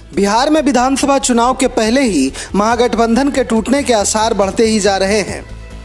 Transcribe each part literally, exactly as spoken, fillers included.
बिहार में विधानसभा चुनाव के पहले ही महागठबंधन के टूटने के आसार बढ़ते ही जा रहे हैं।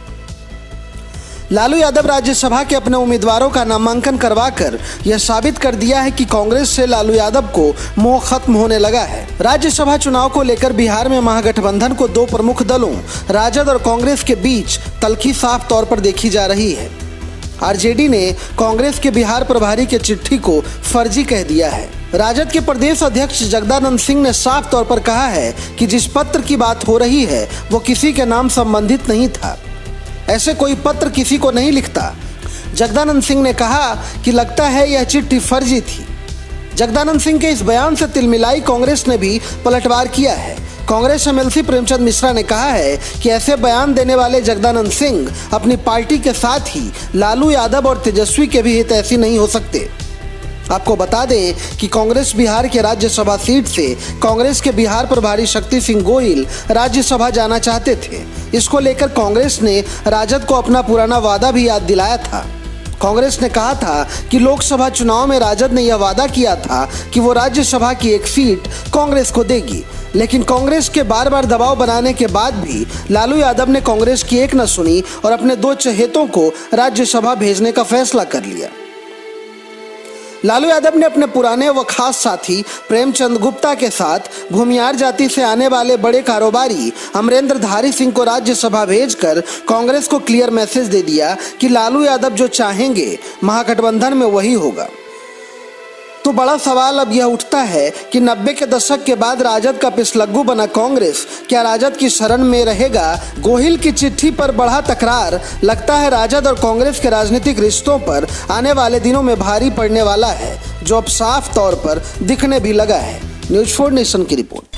लालू यादव राज्यसभा के अपने उम्मीदवारों का नामांकन करवाकर यह साबित कर दिया है कि कांग्रेस से लालू यादव को मोह खत्म होने लगा है। राज्यसभा चुनाव को लेकर बिहार में महागठबंधन को दो प्रमुख दलों राजद और कांग्रेस के बीच तल्खी साफ तौर पर देखी जा रही है। आरजेडी ने कांग्रेस के बिहार प्रभारी के चिट्ठी को फर्जी कह दिया है। राजद के प्रदेश अध्यक्ष जगदानंद सिंह ने साफ तौर पर कहा है कि जिस पत्र की बात हो रही है वो किसी के नाम संबंधित नहीं था। ऐसे कोई पत्र किसी को नहीं लिखता। जगदानंद सिंह ने कहा कि लगता है यह चिट्ठी फर्जी थी। जगदानंद सिंह के इस बयान से तिलमिलाई कांग्रेस ने भी पलटवार किया है। कांग्रेस एमएलसी प्रेमचंद मिश्रा ने कहा है कि ऐसे बयान देने वाले जगदानंद सिंह अपनी पार्टी के साथ ही लालू यादव और तेजस्वी के भी हितैषी नहीं हो सकते। आपको बता दें कि कांग्रेस बिहार के राज्यसभा सीट से कांग्रेस के बिहार प्रभारी शक्ति सिंह गोहिल राज्यसभा जाना चाहते थे। इसको लेकर कांग्रेस ने राजद को अपना पुराना वादा भी याद दिलाया था। कांग्रेस ने कहा था कि लोकसभा चुनाव में राजद ने यह वादा किया था कि वो राज्यसभा की एक सीट कांग्रेस को देगी, लेकिन कांग्रेस के बार बार दबाव बनाने के बाद भी लालू यादव ने कांग्रेस की एक न सुनी और अपने दो चहेतों को राज्यसभा भेजने का फैसला कर लिया। लालू यादव ने अपने पुराने व खास साथी प्रेमचंद गुप्ता के साथ भूमियार जाति से आने वाले बड़े कारोबारी अमरेंद्र धारी सिंह को राज्यसभा भेजकर कांग्रेस को क्लियर मैसेज दे दिया कि लालू यादव जो चाहेंगे महागठबंधन में वही होगा। तो बड़ा सवाल अब यह उठता है कि नब्बे के दशक के बाद राजद का पिछलग्गू बना कांग्रेस क्या राजद की शरण में रहेगा? गोहिल की चिट्ठी पर बढ़ा तकरार लगता है राजद और कांग्रेस के राजनीतिक रिश्तों पर आने वाले दिनों में भारी पड़ने वाला है, जो अब साफ तौर पर दिखने भी लगा है। न्यूज़ फोर नेशन की रिपोर्ट।